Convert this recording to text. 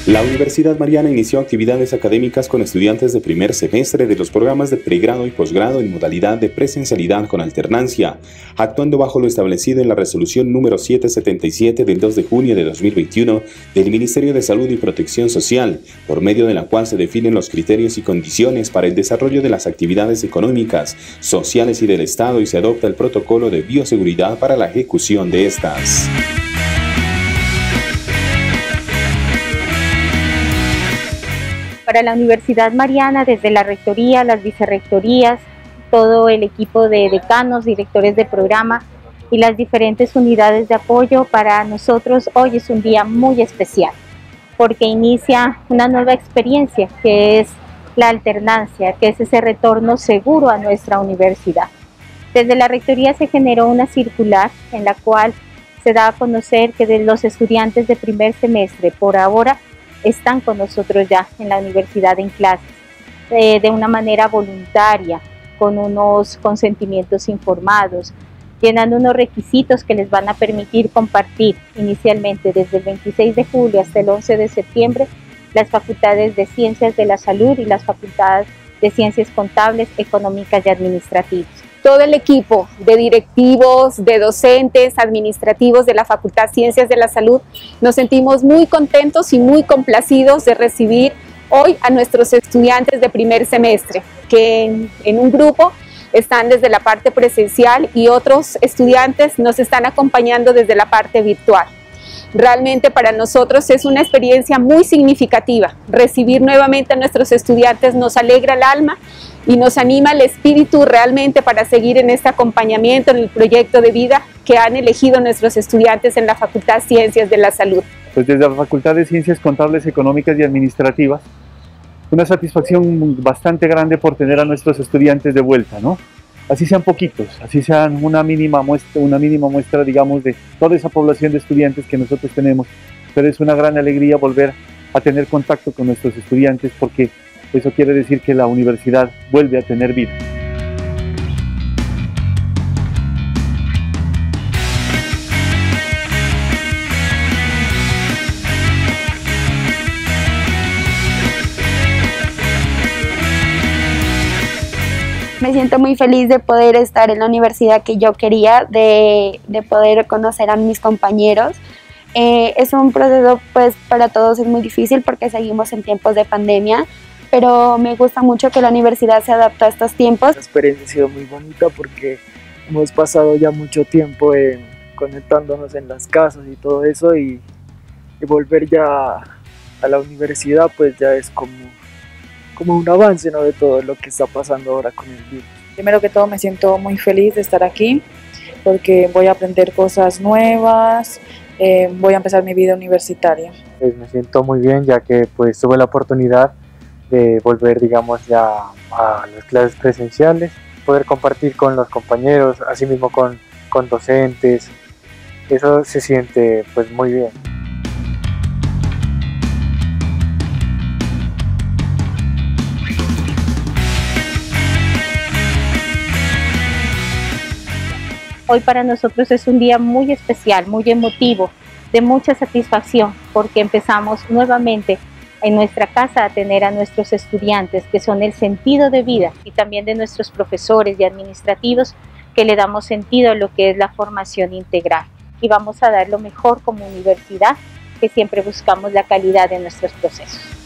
La Universidad Mariana inició actividades académicas con estudiantes de primer semestre de los programas de pregrado y posgrado en modalidad de presencialidad con alternancia, actuando bajo lo establecido en la resolución número 777 del 2 de junio de 2021 del Ministerio de Salud y Protección Social, por medio de la cual se definen los criterios y condiciones para el desarrollo de las actividades económicas, sociales y del Estado y se adopta el protocolo de bioseguridad para la ejecución de estas. Para la Universidad Mariana, desde la Rectoría, las vicerrectorías, todo el equipo de decanos, directores de programa y las diferentes unidades de apoyo, para nosotros hoy es un día muy especial, porque inicia una nueva experiencia que es la alternancia, que es ese retorno seguro a nuestra universidad. Desde la Rectoría se generó una circular en la cual se da a conocer que de los estudiantes de primer semestre, por ahora, están con nosotros ya en la universidad en clases, de una manera voluntaria, con unos consentimientos informados, llenando unos requisitos que les van a permitir compartir inicialmente desde el 26 de julio hasta el 11 de septiembre las facultades de Ciencias de la Salud y las facultades de Ciencias Contables, Económicas y Administrativas. Todo el equipo de directivos, de docentes, administrativos de la Facultad de Ciencias de la Salud, nos sentimos muy contentos y muy complacidos de recibir hoy a nuestros estudiantes de primer semestre, que en un grupo están desde la parte presencial y otros estudiantes nos están acompañando desde la parte virtual. Realmente para nosotros es una experiencia muy significativa. Recibir nuevamente a nuestros estudiantes nos alegra el alma y nos anima el espíritu realmente para seguir en este acompañamiento, en el proyecto de vida que han elegido nuestros estudiantes en la Facultad de Ciencias de la Salud. Pues desde la Facultad de Ciencias Contables, Económicas y Administrativas, una satisfacción bastante grande por tener a nuestros estudiantes de vuelta, ¿no? Así sean poquitos, así sean una mínima muestra, digamos, de toda esa población de estudiantes que nosotros tenemos, pero es una gran alegría volver a tener contacto con nuestros estudiantes porque eso quiere decir que la universidad vuelve a tener vida. Me siento muy feliz de poder estar en la universidad que yo quería, de poder conocer a mis compañeros. Es un proceso, pues para todos es muy difícil porque seguimos en tiempos de pandemia, pero me gusta mucho que la universidad se adapta a estos tiempos. La experiencia ha sido muy bonita porque hemos pasado ya mucho tiempo conectándonos en las casas y todo eso y volver ya a la universidad pues ya es como un avance, ¿no?, de todo lo que está pasando ahora con el virus. Primero que todo me siento muy feliz de estar aquí porque voy a aprender cosas nuevas, voy a empezar mi vida universitaria. Pues me siento muy bien ya que pues tuve la oportunidad de volver, digamos, ya a las clases presenciales, poder compartir con los compañeros, así mismo con docentes. Eso se siente pues muy bien. Hoy para nosotros es un día muy especial, muy emotivo, de mucha satisfacción, porque empezamos nuevamente en nuestra casa a tener a nuestros estudiantes, que son el sentido de vida, y también de nuestros profesores y administrativos, que le damos sentido a lo que es la formación integral. Y vamos a dar lo mejor como universidad, que siempre buscamos la calidad de nuestros procesos.